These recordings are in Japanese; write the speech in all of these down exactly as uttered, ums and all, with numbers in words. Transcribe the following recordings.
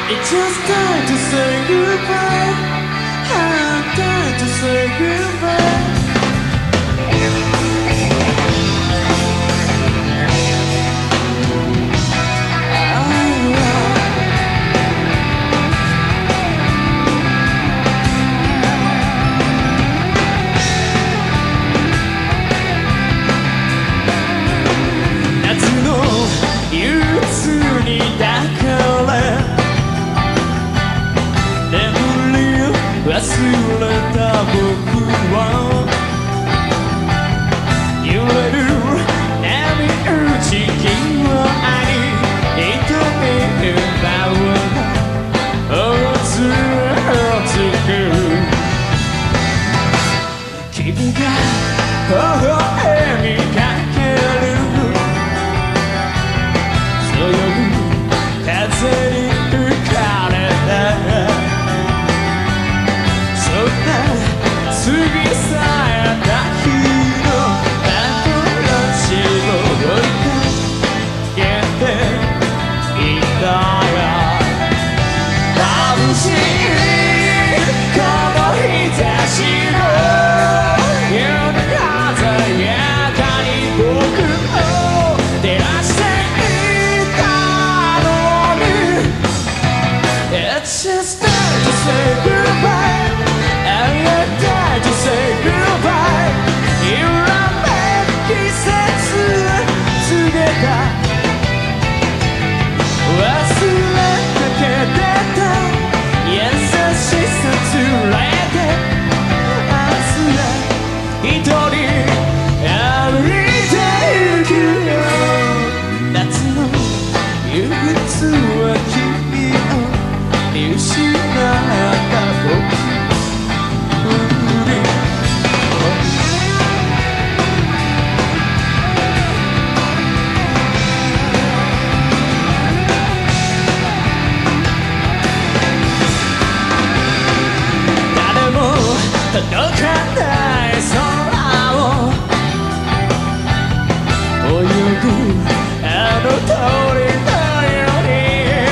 It's just time to say goodbye. I'm time to say goodbye. 忘れた僕は揺れる波打ち際に瞳奪う大つつく君が微笑みかける強い風に吹かれた過ぎ去った日の幻を追いかけていたよ眩しいこの日差しのように鮮やかに僕を照らしていたのに It's just time to say goodbye to say goodbye 揺らめく季節告げた忘れかけてた優しさ連れて明日は一人歩いてゆくよ夏の憂鬱は君を見失った僕届かない空を泳ぐあの鳥のように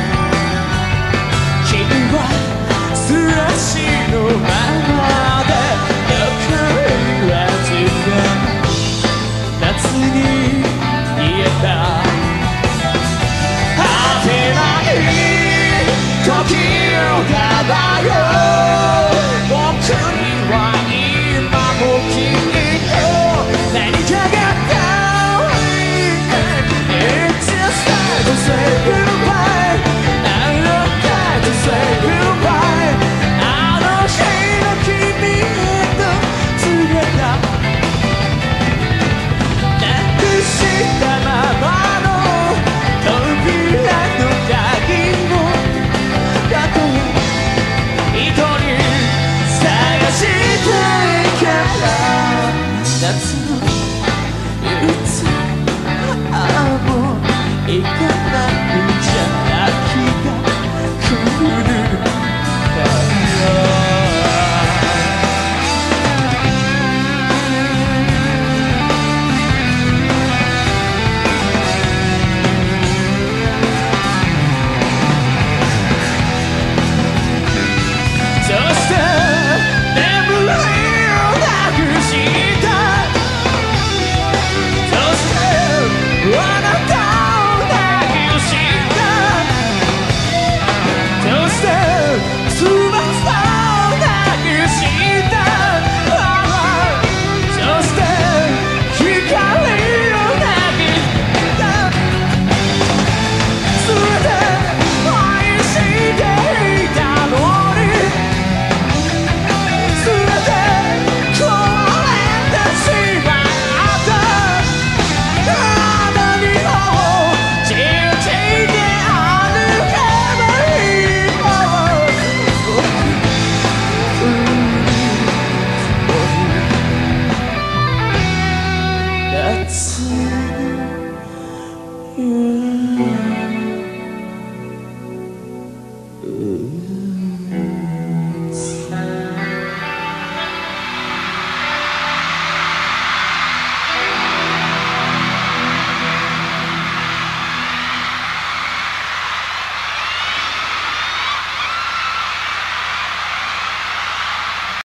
君は素足のままでどこにはずが夏に言えた果てない時を漂う僕には今も君と何かが遠い It's just time to say goodbye I'm not time to say goodbye あの日の君へと告げたなくしたままの扉の鍵をたとえ一人したいから夏の憂鬱ああもう行かない